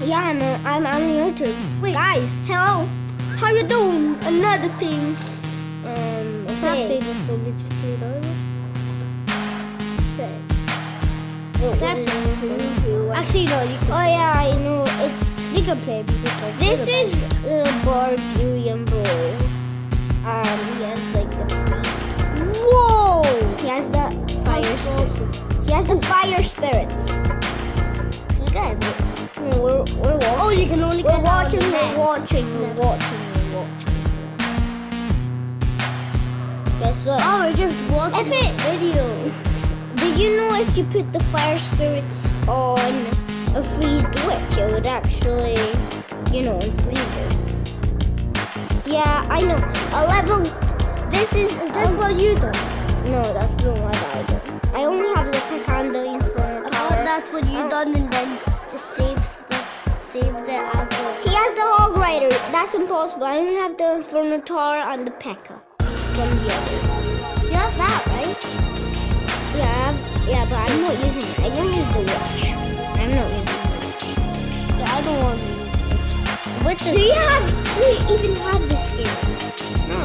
Yeah, I'm on YouTube. Wait, guys, hello. How you doing? Another thing. Okay. Can't play this one because Okay. Actually, no, you can. Oh yeah, I know. You can play because like, This is Barbarian Bro. He has like the freeze. Whoa! He has the fire spirit. He has the fire spirits. Okay. We're watching. Oh, you can only We're get watching. out We're of watching. Guess what? Oh, we're just watching the video. Did you know if you put the fire spirits on a freeze Twitch, it would actually, freeze it? Yeah, I know. A level. Is this what you do? No, that's not what I do. I only have the Picanda in front of Oh, that's what you done, and then just save the apple. He has the Hog Rider. That's impossible. I only have the Inferno Tower and the P.E.K.K.A. from the other. You have that, right? Yeah, but I'm not using it. I don't use the watch. I'm not using the watch. Yeah, I don't want to use it. Which is... Do you even have this game? No.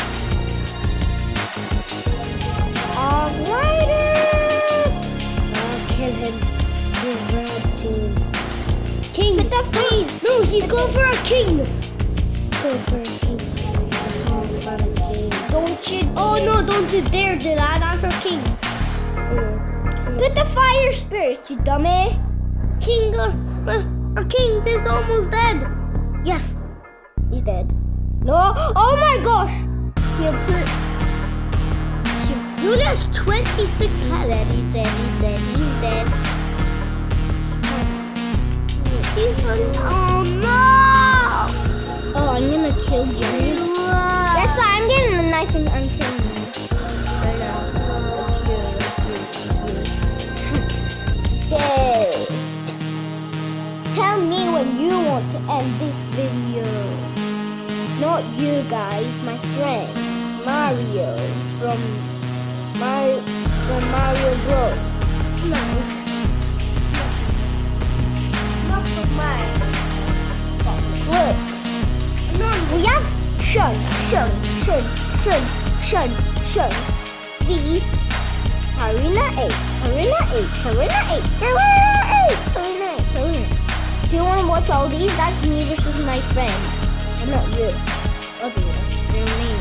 Hog Rider! I'll kill him. He's red team. King! With the freeze! No, he's going for a king! Let's go for a king. Let's go for a king. Don't you Oh no, don't you dare do that. That's our king. Put the fire spirits, you dummy! King, our king is almost dead. Yes, he's dead. No! Oh my gosh! He has 26 health. He's dead. He's done. Oh no! Oh, I'm gonna kill you. That's why I'm getting the knife and I'm killing you. Right now. Okay. Tell me when you want to end this video. Not you guys, my friend Mario from Mario Bros. No. Not from mine. Look. No, We have shun. The Arena 8. Do you want to watch all these? That's me versus my friend. I'm not you. Other one. You're me.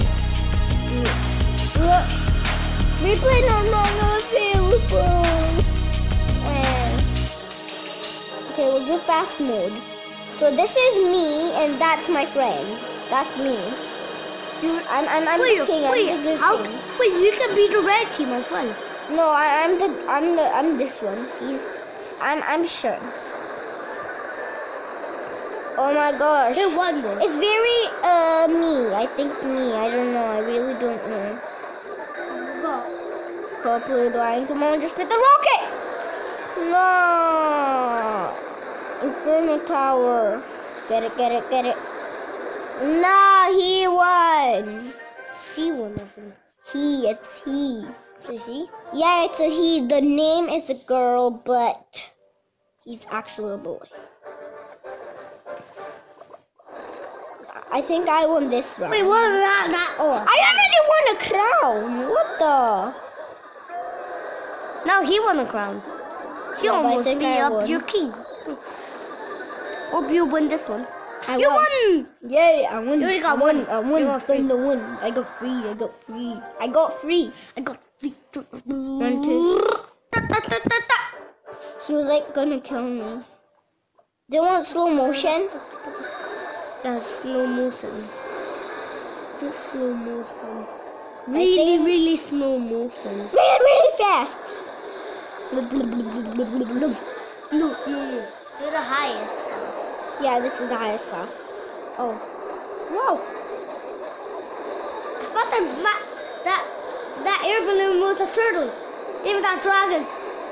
Look. Replay no longer available. Okay, we'll do fast mode. So this is me and that's my friend. That's me. I'm the king. Wait, you can be the red team as well. No, I'm this one. I'm sure. Oh my gosh. They won this. It's very me. I think me. I don't know. I really don't know. Purple line. Come on, just hit the rocket. No. Inferno Tower. Get it. No, he won. She won, I think. It's he. Is he? Yeah, it's a he. The name is a girl, but he's actually a boy. I think I won this round. Wait, what that? Oh. I already won a crown. What the? No, he won a crown. He Yeah, but I almost think beat I up won. your king. Hope you win this one. I You won. Yay, I won. You already got I won. one. I won. You got three. Thunder won. I got free. I got three. I got 1, 2. He was like gonna kill me. They want slow motion. That's slow motion. Just slow motion. think- Really slow motion. Really fast. No. To the highest house. Yeah, this is the highest fast. Oh. Whoa. I thought that air balloon was a turtle. Even that dragon.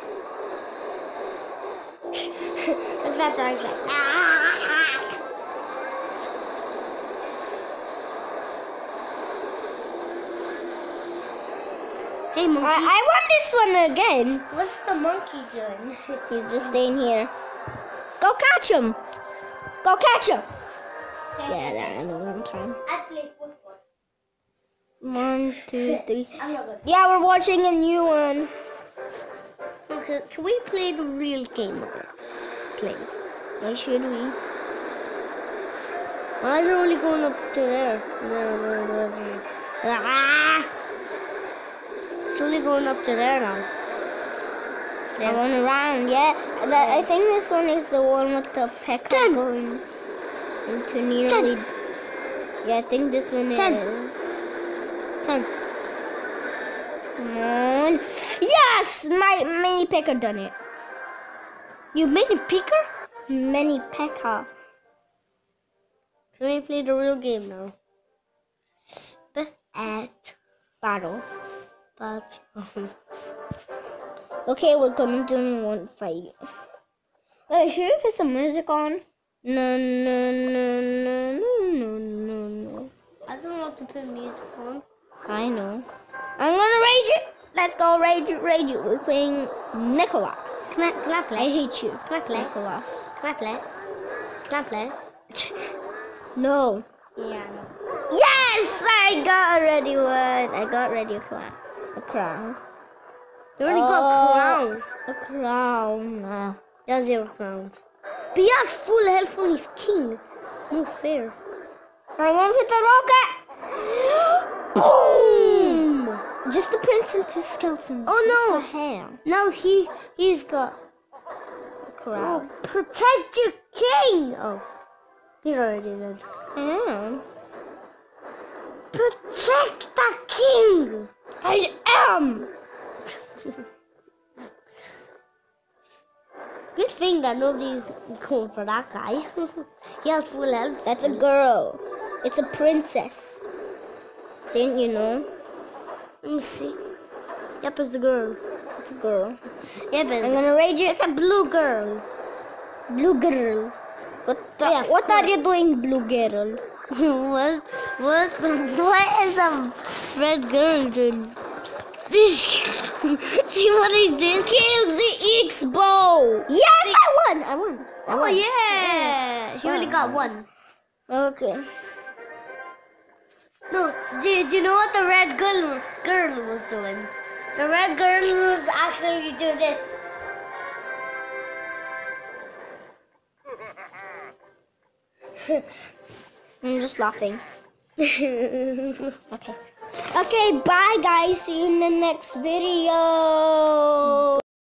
Look at that dragon. Like, ah. Hey, monkey. I won this one again. What's the monkey doing? He's just staying here. Go catch him. Go catch him. Yeah, that in a long time. I play football. 1, 2, 3. I'm not good. Yeah, we're watching a new one. Okay, can we play the real game again, please? Why should we? Why is it only going up to there? Ah! It's only going up to there now. I went around, yeah. I think this one is the one with the pecker 10. going into nearly. Yeah, I think this one 10. is. 10. Come on. Yes! My mini pecker done it. You made a picker? Mini pecker. Can we play the real game now? At battle. But Okay, we're gonna do one fight. Wait, should we put some music on? No, no, no, no, no, no, no, no. I don't know what to put music on. I know. I'm gonna rage it. Let's go rage it, rage it. We're playing Nicholas. Can I I play? hate you. Can I play? Nicholas. Can I play? Can I play? No. Yeah. Yes! I got already one. I got ready a crown. A crown. You already got a crown. A crown. He has 0 crowns. But he has full health on his king. No fair. I want to hit the rocket. Boom! Just the prince and 2 skeletons. Oh no! Just a ham. Now he's got A crown. protect your king. Oh, he's already dead. Yeah. Protect the king. I am. Good thing that nobody's going for that guy. He has full health. That's a girl. It's a princess. Didn't you know? Let me see. Yep, it's a girl. It's a girl. Yeah, but I'm gonna rage it. it's a blue girl. Blue girl. Yeah, What are you doing, blue girl? what is a red girl doing? See what he did? Kill the X-bow. Yes, I won. I won. Oh yeah, she only got 1. Okay. No, do you know what the red girl was doing? The red girl was actually doing this. I'm just laughing. Okay. Okay, bye guys. See you in the next video.